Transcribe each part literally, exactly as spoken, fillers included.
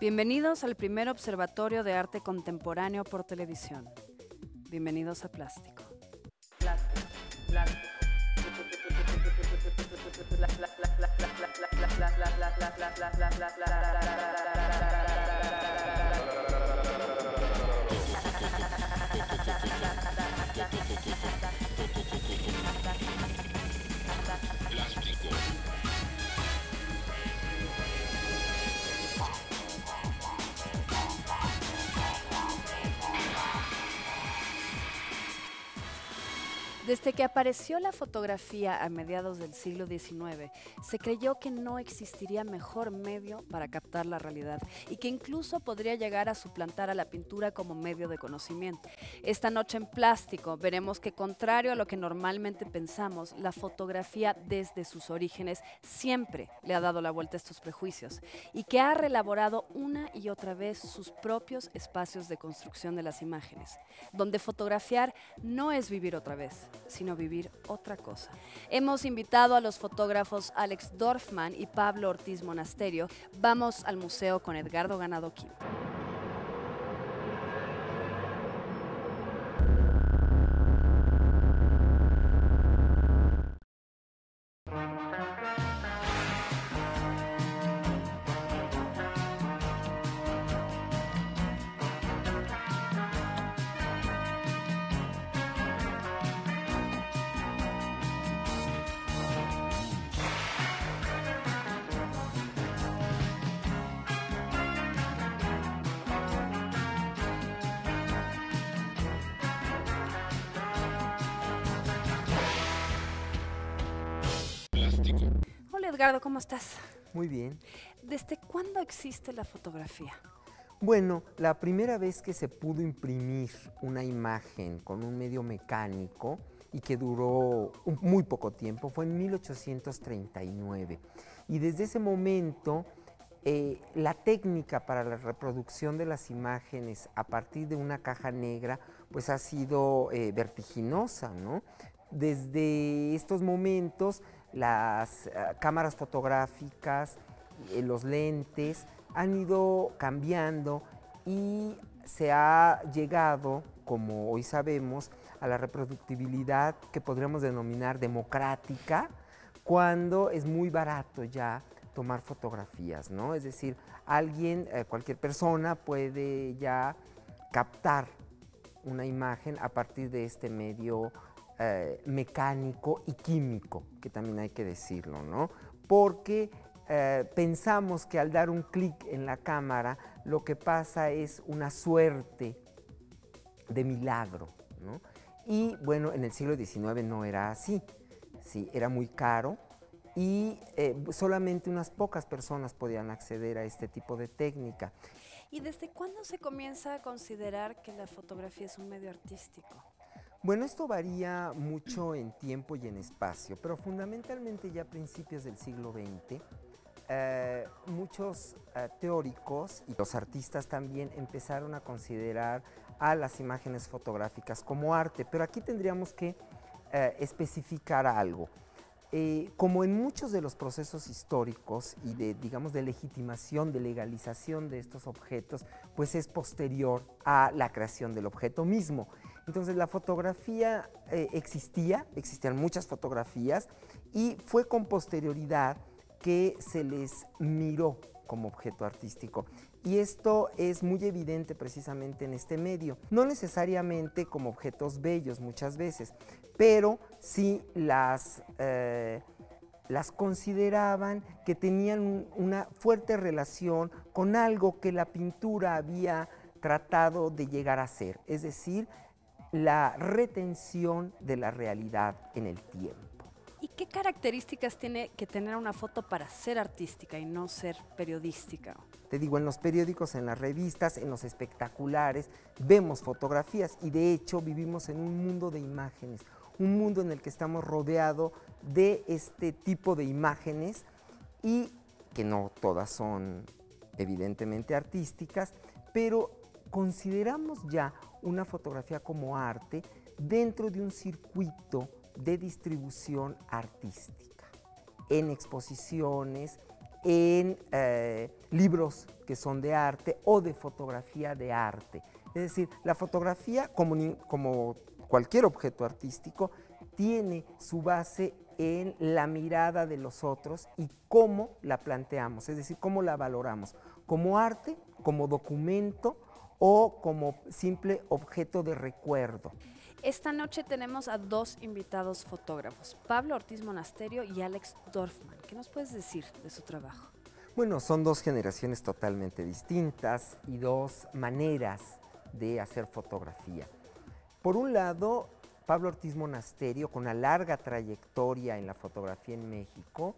Bienvenidos al primer observatorio de arte contemporáneo por televisión. Bienvenidos a Plástico. Desde que apareció la fotografía a mediados del siglo diecinueve, se creyó que no existiría mejor medio para captar la realidad y que incluso podría llegar a suplantar a la pintura como medio de conocimiento. Esta noche en Plástico veremos que, contrario a lo que normalmente pensamos, la fotografía desde sus orígenes siempre le ha dado la vuelta a estos prejuicios y que ha reelaborado una y otra vez sus propios espacios de construcción de las imágenes, donde fotografiar no es vivir otra vez, sino vivir otra cosa. Hemos invitado a los fotógrafos Alex Dorfman y Pablo Ortiz Monasterio. Vamos al museo con Edgardo Ganado Kim. Hola Edgardo, ¿cómo estás? Muy bien. ¿Desde cuándo existe la fotografía? Bueno, la primera vez que se pudo imprimir una imagen con un medio mecánico y que duró un, muy poco tiempo fue en mil ochocientos treinta y nueve. Y desde ese momento eh, la técnica para la reproducción de las imágenes a partir de una caja negra pues ha sido eh, vertiginosa, ¿no? Desde estos momentos las uh, cámaras fotográficas, eh, los lentes han ido cambiando y se ha llegado, como hoy sabemos, a la reproductibilidad que podríamos denominar democrática, cuando es muy barato ya tomar fotografías, ¿no? Es decir, alguien, eh, cualquier persona puede ya captar una imagen a partir de este medio eh, mecánico y químico, que también hay que decirlo, ¿no? Porque eh, pensamos que al dar un clic en la cámara lo que pasa es una suerte de milagro, ¿no? Y bueno, en el siglo diecinueve no era así, sí, era muy caro y eh, solamente unas pocas personas podían acceder a este tipo de técnica. ¿Y desde cuándo se comienza a considerar que la fotografía es un medio artístico? Bueno, esto varía mucho en tiempo y en espacio, pero fundamentalmente ya a principios del siglo veinte, eh, muchos eh, teóricos y los artistas también empezaron a considerar a las imágenes fotográficas como arte, pero aquí tendríamos que eh, especificar algo. Eh, como en muchos de los procesos históricos y de, digamos, de legitimación, de legalización de estos objetos, pues es posterior a la creación del objeto mismo. Entonces la fotografía eh, existía, existían muchas fotografías y fue con posterioridad que se les miró como objeto artístico. Y esto es muy evidente precisamente en este medio, no necesariamente como objetos bellos muchas veces, pero sí las, eh, las consideraban que tenían una fuerte relación con algo que la pintura había tratado de llegar a ser, es decir, la retención de la realidad en el tiempo. ¿Y qué características tiene que tener una foto para ser artística y no ser periodística? Te digo, en los periódicos, en las revistas, en los espectaculares, vemos fotografías y de hecho vivimos en un mundo de imágenes, un mundo en el que estamos rodeados de este tipo de imágenes y que no todas son evidentemente artísticas, pero consideramos ya una fotografía como arte dentro de un circuito de distribución artística, en exposiciones, en eh, libros que son de arte o de fotografía de arte. Es decir, la fotografía, como, como cualquier objeto artístico, tiene su base en la mirada de los otros y cómo la planteamos, es decir, cómo la valoramos, como arte, como documento o como simple objeto de recuerdo. Esta noche tenemos a dos invitados fotógrafos, Pablo Ortiz Monasterio y Alex Dorfman. ¿Qué nos puedes decir de su trabajo? Bueno, son dos generaciones totalmente distintas y dos maneras de hacer fotografía. Por un lado, Pablo Ortiz Monasterio, con una larga trayectoria en la fotografía en México,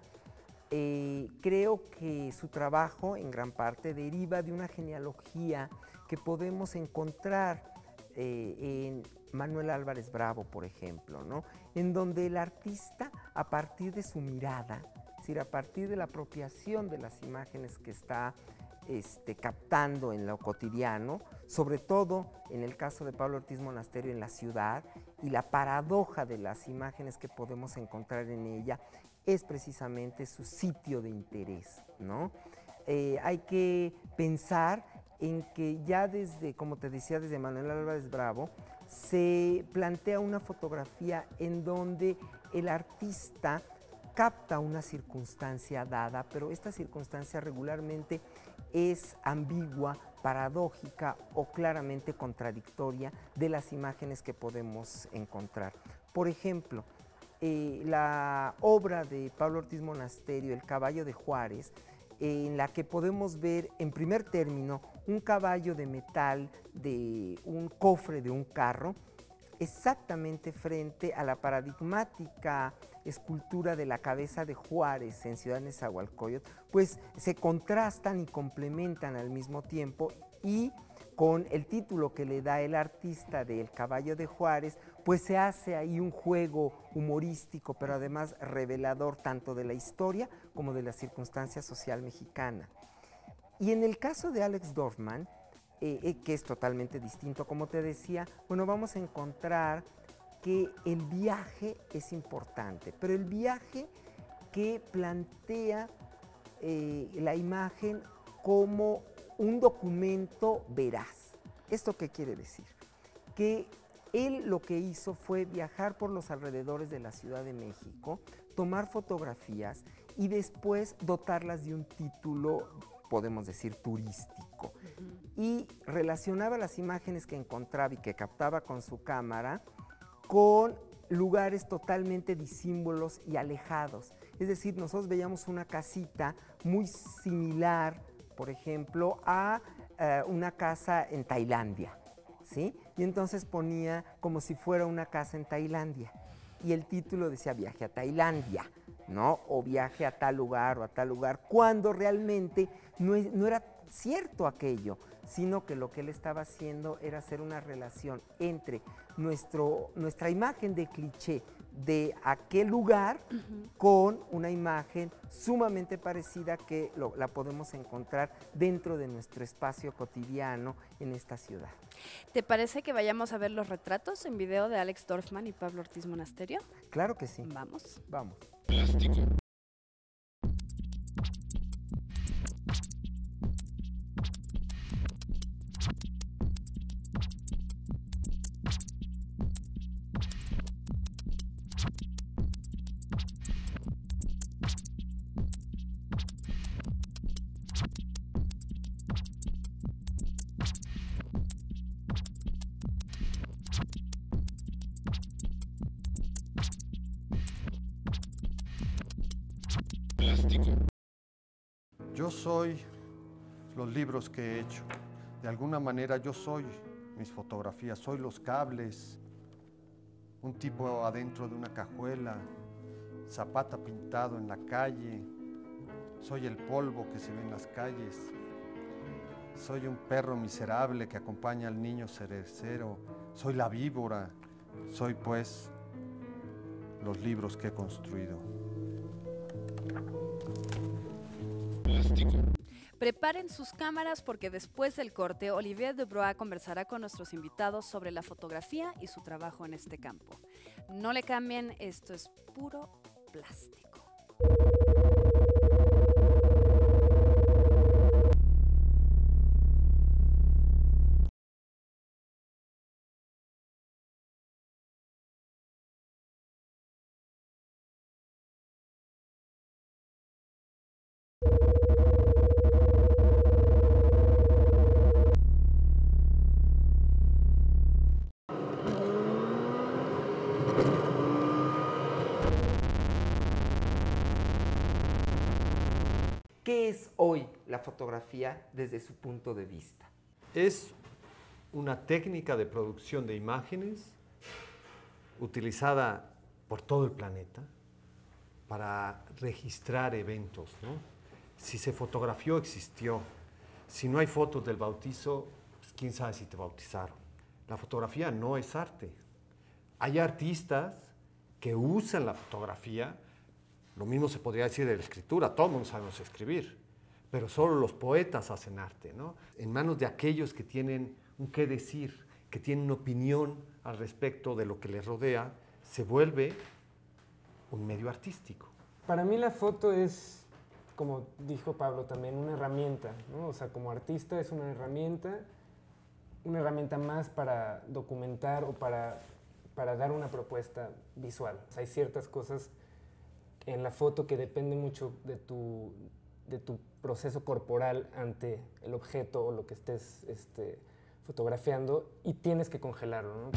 eh, creo que su trabajo en gran parte deriva de una genealogía que podemos encontrar eh, en Manuel Álvarez Bravo, por ejemplo, ¿no? En donde el artista, a partir de su mirada, es decir, a partir de la apropiación de las imágenes que está este, captando en lo cotidiano, sobre todo en el caso de Pablo Ortiz Monasterio en la ciudad, y la paradoja de las imágenes que podemos encontrar en ella es precisamente su sitio de interés, ¿no? Eh, hay que pensar en que ya desde, como te decía, desde Manuel Álvarez Bravo, se plantea una fotografía en donde el artista capta una circunstancia dada, pero esta circunstancia regularmente es ambigua, paradójica o claramente contradictoria de las imágenes que podemos encontrar. Por ejemplo, eh, la obra de Pablo Ortiz Monasterio, El caballo de Juárez, eh, en la que podemos ver en primer término un caballo de metal de un cofre de un carro, exactamente frente a la paradigmática escultura de la cabeza de Juárez en Ciudad Nezahualcóyotl, pues se contrastan y complementan al mismo tiempo, y con el título que le da el artista de El caballo de Juárez, pues se hace ahí un juego humorístico, pero además revelador tanto de la historia como de la circunstancia social mexicana. Y en el caso de Alex Dorfman, eh, eh, que es totalmente distinto, como te decía, bueno, vamos a encontrar que el viaje es importante, pero el viaje que plantea eh, la imagen como un documento veraz. ¿Esto qué quiere decir? Que él lo que hizo fue viajar por los alrededores de la Ciudad de México, tomar fotografías y después dotarlas de un título, podemos decir, turístico. Uh-huh. Y relacionaba las imágenes que encontraba y que captaba con su cámara con lugares totalmente disímbolos y alejados. Es decir, nosotros veíamos una casita muy similar, por ejemplo, a uh, una casa en Tailandia, ¿sí? Y entonces ponía como si fuera una casa en Tailandia. Y el título decía Viaje a Tailandia, ¿no? O viaje a tal lugar o a tal lugar, cuando realmente no, es, no era cierto aquello, sino que lo que él estaba haciendo era hacer una relación entre nuestro, nuestra imagen de cliché de aquel lugar uh-huh. con una imagen sumamente parecida que lo, la podemos encontrar dentro de nuestro espacio cotidiano en esta ciudad. ¿Te parece que vayamos a ver los retratos en video de Alex Dorfman y Pablo Ortiz Monasterio? Claro que sí. Vamos. Vamos. Plástico. Yo soy los libros que he hecho. De alguna manera yo soy mis fotografías, soy los cables, un tipo adentro de una cajuela, Zapata pintado en la calle, soy el polvo que se ve en las calles, soy un perro miserable que acompaña al niño cerecero, soy la víbora, soy pues los libros que he construido. Preparen sus cámaras porque después del corte, Olivier Dubrois conversará con nuestros invitados sobre la fotografía y su trabajo en este campo. No le cambien, esto es puro plástico. la fotografía desde su punto de vista? Es una técnica de producción de imágenes utilizada por todo el planeta para registrar eventos, ¿no? Si se fotografió, existió. Si no hay fotos del bautizo, pues quién sabe si te bautizaron. La fotografía no es arte. Hay artistas que usan la fotografía, lo mismo se podría decir de la escritura, todos no sabemos escribir, pero solo los poetas hacen arte, ¿no? En manos de aquellos que tienen un qué decir, que tienen una opinión al respecto de lo que les rodea, se vuelve un medio artístico. Para mí la foto es, como dijo Pablo también, una herramienta, ¿no? O sea, como artista es una herramienta, una herramienta más para documentar o para, para dar una propuesta visual. O sea, hay ciertas cosas en la foto que dependen mucho de tu, de tu proceso corporal ante el objeto o lo que estés este, fotografiando y tienes que congelarlo, ¿no?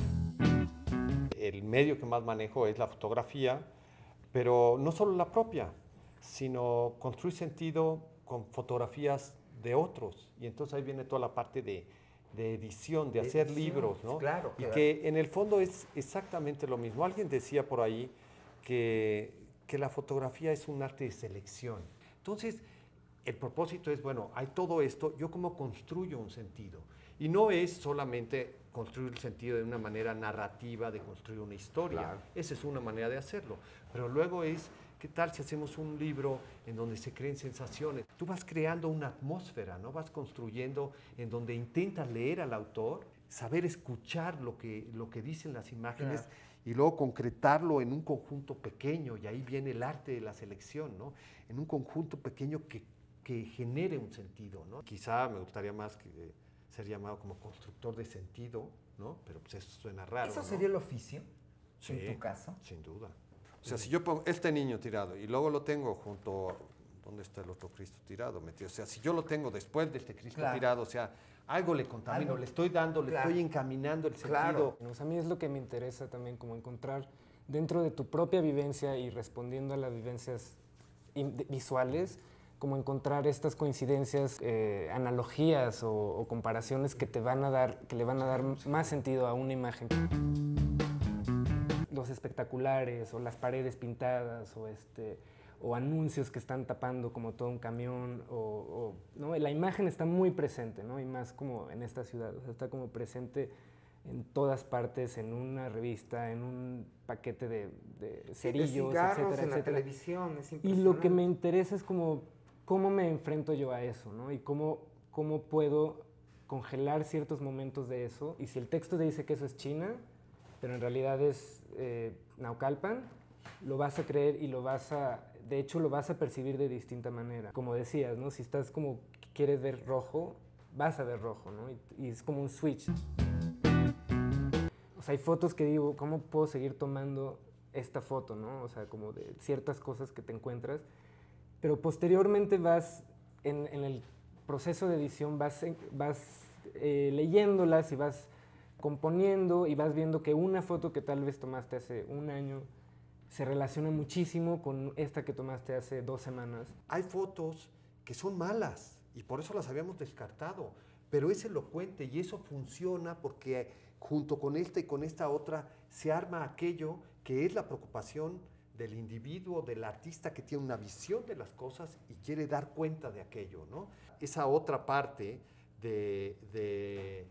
El medio que más manejo es la fotografía, pero no solo la propia, sino construir sentido con fotografías de otros. Y entonces ahí viene toda la parte de, de edición, de, de hacer edición, libros, ¿no? Claro, y claro. que en el fondo es exactamente lo mismo. Alguien decía por ahí que, que la fotografía es un arte de selección. Entonces, el propósito es, bueno, hay todo esto, yo cómo construyo un sentido. Y no es solamente construir el sentido de una manera narrativa, de construir una historia. Claro. Esa es una manera de hacerlo. Pero luego es, ¿qué tal si hacemos un libro en donde se creen sensaciones? Tú vas creando una atmósfera, ¿no? Vas construyendo en donde intentas leer al autor, saber escuchar lo que, lo que dicen las imágenes, claro, y luego concretarlo en un conjunto pequeño, y ahí viene el arte de la selección, ¿no? En un conjunto pequeño que, que genere un sentido, ¿no? Quizá me gustaría más que ser llamado como constructor de sentido, ¿no? Pero pues eso suena raro, ¿Eso ¿no? sería el oficio, sí, en tu caso? Sin duda. O sea, si yo pongo este niño tirado y luego lo tengo junto a, ¿dónde está el otro Cristo tirado metido? O sea, si yo lo tengo después de este Cristo claro, tirado, o sea, algo le contamino, algo, le estoy dando, le claro, estoy encaminando el sentido. Claro. O sea, a mí es lo que me interesa también, como encontrar dentro de tu propia vivencia y respondiendo a las vivencias visuales, como encontrar estas coincidencias, eh, analogías o, o comparaciones que te van a dar, que le van a dar más sentido a una imagen. Los espectaculares o las paredes pintadas o, este, o anuncios que están tapando como todo un camión, o, o, ¿no? La imagen está muy presente, ¿no? Y más como en esta ciudad, o sea, está como presente en todas partes, en una revista, en un paquete de, de cerillos, de cigarros, etcétera, en la etcétera. televisión, es impresionante. Y lo que me interesa es como cómo me enfrento yo a eso, ¿no? Y cómo, cómo puedo congelar ciertos momentos de eso. Y si el texto te dice que eso es China, pero en realidad es eh, Naucalpan, lo vas a creer y lo vas a, de hecho lo vas a percibir de distinta manera. Como decías, ¿no? Si estás como quieres ver rojo, vas a ver rojo, ¿no? Y, y es como un switch. O sea, hay fotos que digo, ¿cómo puedo seguir tomando esta foto, ¿no? O sea, como de ciertas cosas que te encuentras. Pero posteriormente vas, en, en el proceso de edición, vas, vas eh, leyéndolas y vas componiendo y vas viendo que una foto que tal vez tomaste hace un año se relaciona muchísimo con esta que tomaste hace dos semanas. Hay fotos que son malas y por eso las habíamos descartado, pero es elocuente y eso funciona porque junto con esta y con esta otra se arma aquello que es la preocupación del individuo, del artista que tiene una visión de las cosas y quiere dar cuenta de aquello, ¿no? Esa otra parte de, de,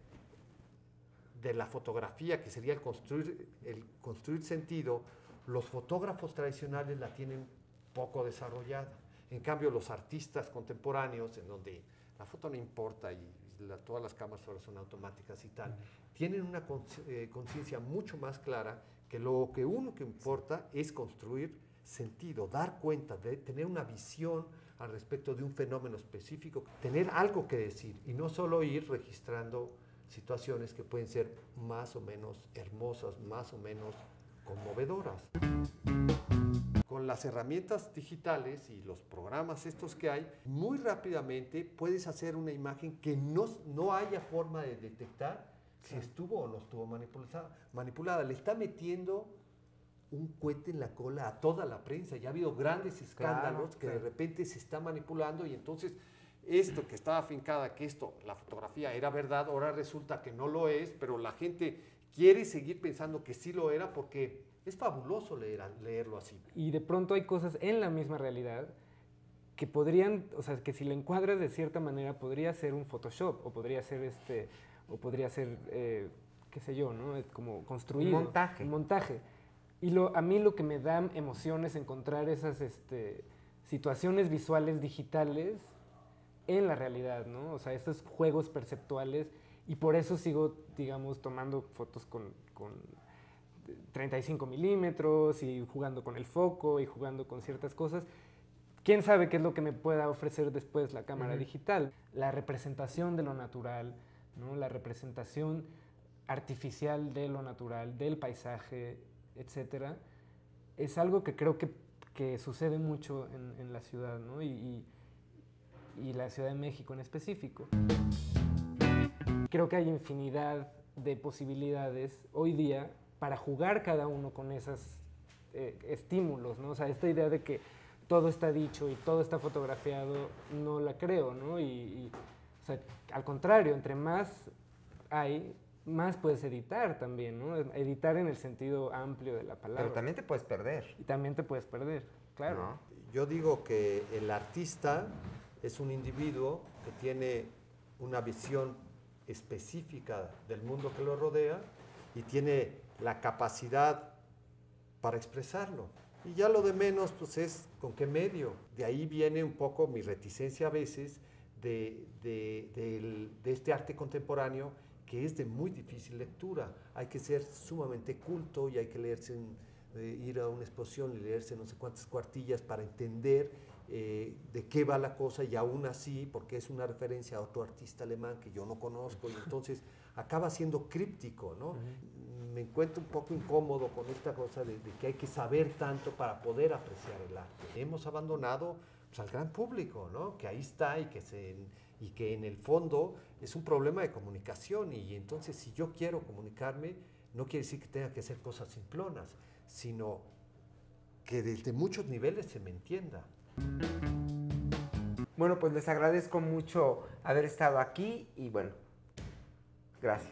de la fotografía, que sería el construir, el construir sentido, los fotógrafos tradicionales la tienen poco desarrollada. En cambio, los artistas contemporáneos, en donde la foto no importa y la, todas las cámaras ahora son automáticas y tal, tienen una conciencia mucho más clara que lo que uno que importa es construir sentido, dar cuenta, de tener una visión al respecto de un fenómeno específico, tener algo que decir y no solo ir registrando situaciones que pueden ser más o menos hermosas, más o menos conmovedoras. Con las herramientas digitales y los programas estos que hay, muy rápidamente puedes hacer una imagen que no, no haya forma de detectar si estuvo o no estuvo manipulada, manipulada. Le está metiendo un cohete en la cola a toda la prensa. Ya ha habido grandes escándalos claro, que claro. de repente se está manipulando y entonces esto que estaba afincada, que esto, la fotografía era verdad, ahora resulta que no lo es, pero la gente quiere seguir pensando que sí lo era porque es fabuloso leer, leerlo así. Y de pronto hay cosas en la misma realidad que podrían, o sea, que si le encuadras de cierta manera podría ser un Photoshop o podría ser este, o podría ser, eh, qué sé yo, ¿no? Como construido. Un montaje. Un montaje. Y lo, a mí lo que me da emoción es encontrar esas este, situaciones visuales digitales en la realidad, ¿no? O sea, estos juegos perceptuales, y por eso sigo, digamos, tomando fotos con, con treinta y cinco milímetros y jugando con el foco y jugando con ciertas cosas. ¿Quién sabe qué es lo que me pueda ofrecer después la cámara uh-huh. digital? La representación de lo natural, ¿no? La representación artificial de lo natural, del paisaje, etcétera, es algo que creo que, que sucede mucho en, en la ciudad, ¿no? Y, y, y la Ciudad de México en específico. Creo que hay infinidad de posibilidades hoy día para jugar cada uno con esos eh, estímulos, ¿no? O sea, esta idea de que todo está dicho y todo está fotografiado, no la creo, ¿no? Y, y o sea, al contrario, entre más hay, más puedes editar también, ¿no? Editar en el sentido amplio de la palabra. Pero también te puedes perder. Y también te puedes perder, claro. ¿No? Yo digo que el artista es un individuo que tiene una visión específica del mundo que lo rodea y tiene la capacidad para expresarlo. Y ya lo de menos, pues es con qué medio. De ahí viene un poco mi reticencia a veces de, de, de, de este arte contemporáneo que es de muy difícil lectura. Hay que ser sumamente culto y hay que leerse, en, eh, ir a una exposición y leerse no sé cuántas cuartillas para entender eh, de qué va la cosa, y aún así, porque es una referencia a otro artista alemán que yo no conozco, y entonces acaba siendo críptico, ¿no? Uh-huh. Me encuentro un poco incómodo con esta cosa de, de que hay que saber tanto para poder apreciar el arte. Hemos abandonado pues, al gran público, ¿no? Que ahí está y que, se, y que en el fondo es un problema de comunicación, y entonces si yo quiero comunicarme, no quiere decir que tenga que hacer cosas simplonas, sino que desde muchos niveles se me entienda. Bueno, pues les agradezco mucho haber estado aquí y bueno, gracias.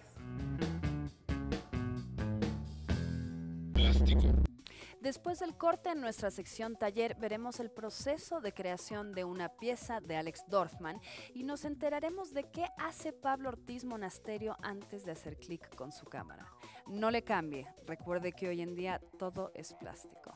Después del corte, en nuestra sección taller veremos el proceso de creación de una pieza de Alex Dorfman y nos enteraremos de qué hace Pablo Ortiz Monasterio antes de hacer clic con su cámara. No le cambie, recuerde que hoy en día todo es plástico.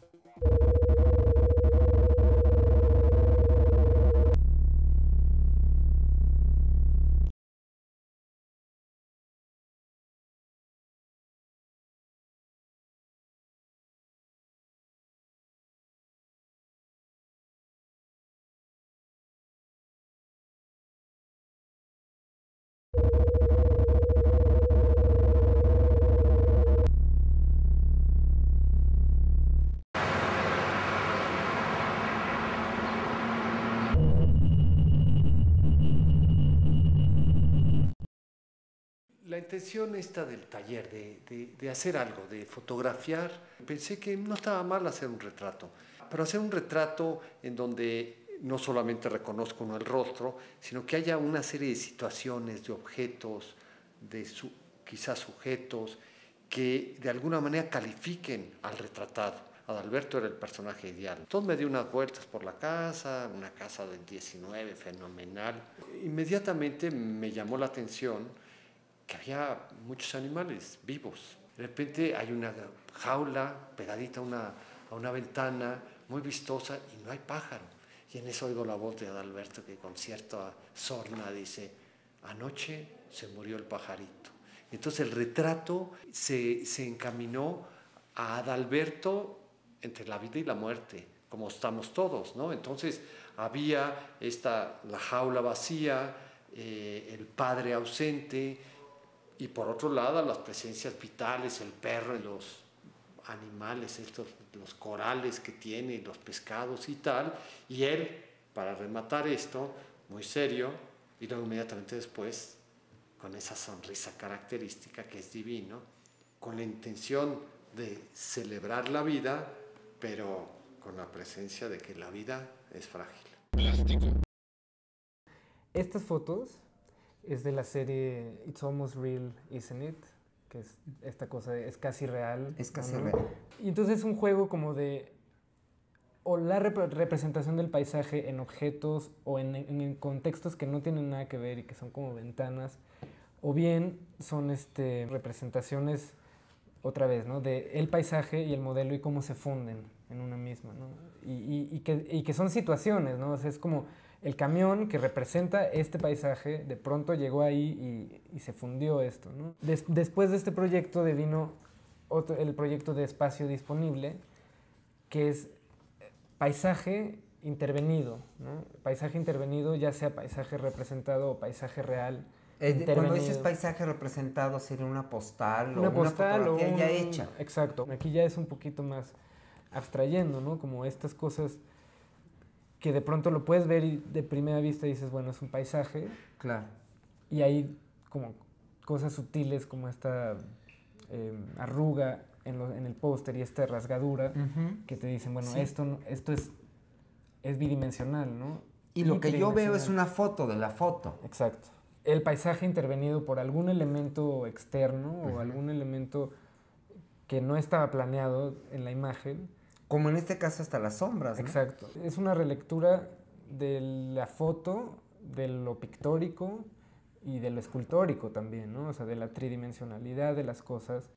La intención esta del taller, de, de, de hacer algo, de fotografiar, pensé que no estaba mal hacer un retrato, pero hacer un retrato en donde no solamente reconozco uno el rostro, sino que haya una serie de situaciones, de objetos, de su, quizás sujetos, que de alguna manera califiquen al retratado. Adalberto era el personaje ideal. Entonces me di unas vueltas por la casa, una casa del diecinueve, fenomenal. Inmediatamente me llamó la atención que había muchos animales vivos. De repente hay una jaula pegadita a una, a una ventana muy vistosa y no hay pájaro. Y en eso oigo la voz de Adalberto que con cierta sorna dice, anoche se murió el pajarito. Entonces el retrato se, se encaminó a Adalberto entre la vida y la muerte, como estamos todos, ¿no? Entonces había esta, la jaula vacía, eh, el padre ausente, y por otro lado las presencias vitales, el perro, los animales, estos, los corales que tiene, los pescados y tal, y él, para rematar esto, muy serio, y luego inmediatamente después, con esa sonrisa característica que es divino, con la intención de celebrar la vida, pero con la presencia de que la vida es frágil. Plástico. Estas fotos es de la serie It's Almost Real, Isn't It? Que es esta cosa, de, es casi real. Es casi ¿no? real. Y entonces es un juego como de, o la rep representación del paisaje en objetos o en, en, en contextos que no tienen nada que ver y que son como ventanas, o bien son este, representaciones, otra vez, ¿no? De el paisaje y el modelo y cómo se funden en una misma, ¿no? Y, y, y, que, y que son situaciones, ¿no? O sea, es como el camión que representa este paisaje, de pronto llegó ahí y, y se fundió esto, ¿no? Des, después de este proyecto devino otro, el proyecto de Espacio Disponible, que es paisaje intervenido, ¿no? Paisaje intervenido, ya sea paisaje representado o paisaje real. Eh, cuando dices paisaje representado, ¿sería una postal una o postal una fotografía o un, ya hecha? Exacto. Aquí ya es un poquito más abstrayendo, ¿no? Como estas cosas que de pronto lo puedes ver y de primera vista dices, bueno, es un paisaje. Claro. Y hay como cosas sutiles como esta eh, arruga en, lo, en el póster y esta rasgadura uh-huh. que te dicen, bueno, sí. esto, esto es, es bidimensional, ¿no? Y lo que yo veo es una foto de la foto. Exacto. El paisaje intervenido por algún elemento externo uh-huh. o algún elemento que no estaba planeado en la imagen. Como en este caso hasta las sombras, ¿no? Exacto. Es una relectura de la foto, de lo pictórico y de lo escultórico también, ¿no? O sea, de la tridimensionalidad de las cosas.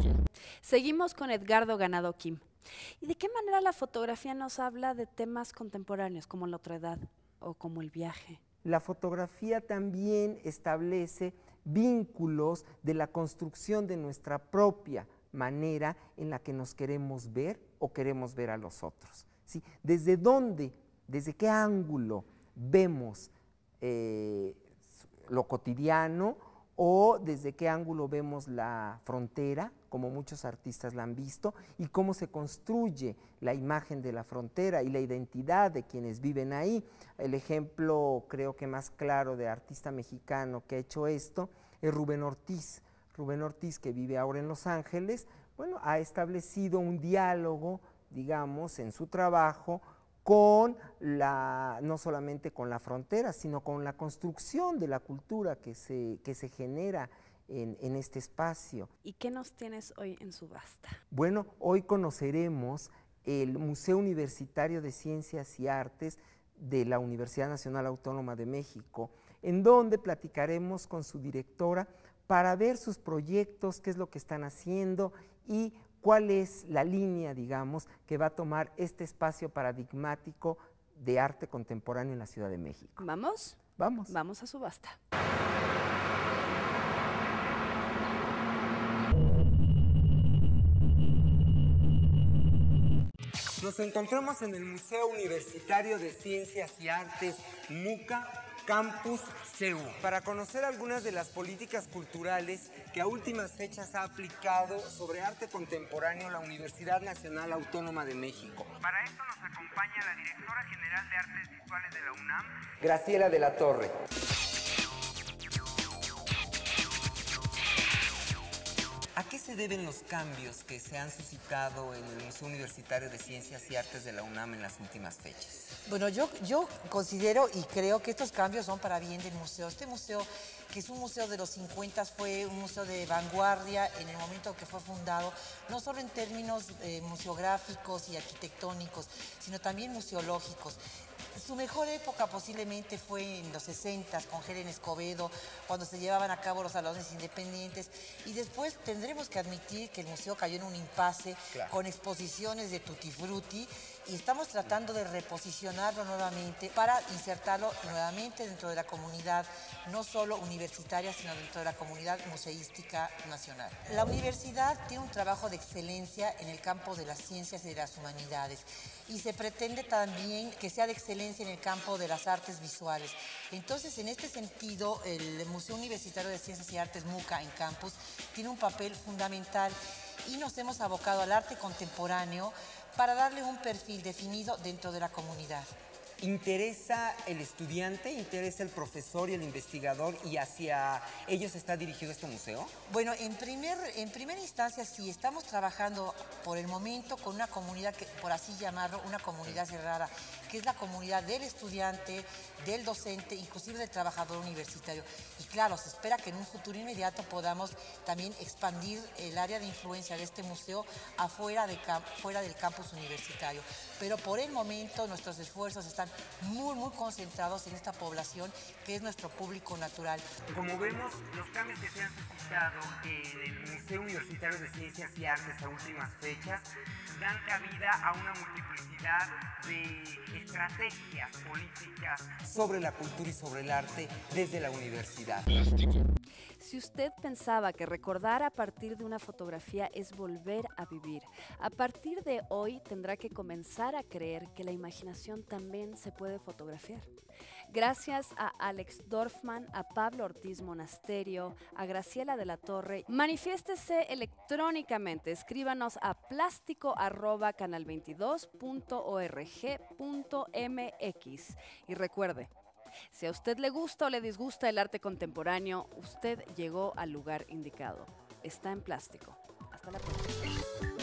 Seguimos con Edgardo Ganado Kim. ¿Y de qué manera la fotografía nos habla de temas contemporáneos como la otredad o como el viaje? La fotografía también establece vínculos de la construcción de nuestra propia manera en la que nos queremos ver o queremos ver a los otros, ¿sí? ¿Desde dónde, desde qué ángulo vemos eh, lo cotidiano o desde qué ángulo vemos la frontera, como muchos artistas la han visto, y cómo se construye la imagen de la frontera y la identidad de quienes viven ahí? El ejemplo creo que más claro de artista mexicano que ha hecho esto es Rubén Ortiz. Rubén Ortiz, que vive ahora en Los Ángeles, bueno, ha establecido un diálogo, digamos, en su trabajo con la, no solamente con la frontera, sino con la construcción de la cultura que se, que se genera en, en este espacio. ¿Y qué nos tienes hoy en subasta? Bueno, hoy conoceremos el Museo Universitario de Ciencias y Artes de la Universidad Nacional Autónoma de México, en donde platicaremos con su directora para ver sus proyectos, qué es lo que están haciendo y cuál es la línea, digamos, que va a tomar este espacio paradigmático de arte contemporáneo en la Ciudad de México. ¿Vamos? Vamos. Vamos a subasta. Nos encontramos en el Museo Universitario de Ciencias y Artes, MUCA, Campus C U, para conocer algunas de las políticas culturales que a últimas fechas ha aplicado sobre arte contemporáneo la Universidad Nacional Autónoma de México. Para esto nos acompaña la directora general de Artes Visuales de la UNAM, Graciela de la Torre. ¿A qué se deben los cambios que se han suscitado en el Museo Universitario de Ciencias y Artes de la UNAM en las últimas fechas? Bueno, yo, yo considero y creo que estos cambios son para bien del museo. Este museo, que es un museo de los cincuenta, fue un museo de vanguardia en el momento que fue fundado, no solo en términos eh, museográficos y arquitectónicos, sino también museológicos. Su mejor época posiblemente fue en los sesentas con Helen Escobedo, cuando se llevaban a cabo los salones independientes, y después tendremos que admitir que el museo cayó en un impasse, claro, con exposiciones de tutti frutti, y estamos tratando de reposicionarlo nuevamente para insertarlo nuevamente dentro de la comunidad, no solo universitaria, sino dentro de la comunidad museística nacional. La universidad tiene un trabajo de excelencia en el campo de las ciencias y de las humanidades, y se pretende también que sea de excelencia en el campo de las artes visuales. Entonces, en este sentido, el Museo Universitario de Ciencias y Artes MUCA en Campus tiene un papel fundamental y nos hemos abocado al arte contemporáneo para darle un perfil definido dentro de la comunidad. ¿Interesa el estudiante, interesa el profesor y el investigador y hacia ellos está dirigido este museo? Bueno, en, primer, en primera instancia sí, estamos trabajando por el momento con una comunidad, que, por así llamarlo, una comunidad cerrada, que es la comunidad del estudiante, del docente, inclusive del trabajador universitario. Y claro, se espera que en un futuro inmediato podamos también expandir el área de influencia de este museo afuera de, fuera del campus universitario. Pero por el momento nuestros esfuerzos están muy, muy concentrados en esta población que es nuestro público natural. Como vemos, los cambios que se han suscitado en el Museo Universitario de Ciencias y Artes a últimas fechas dan cabida a una multiplicidad de estrategias políticas sobre la cultura y sobre el arte desde la universidad. Si usted pensaba que recordar a partir de una fotografía es volver a vivir, a partir de hoy tendrá que comenzar a creer que la imaginación también se puede fotografiar. Gracias a Alex Dorfman, a Pablo Ortiz Monasterio, a Graciela de la Torre. Manifiéstese electrónicamente, escríbanos a plástico arroba canal veintidós punto org punto mx y recuerde, si a usted le gusta o le disgusta el arte contemporáneo, usted llegó al lugar indicado. Está en Plástico. Hasta la próxima.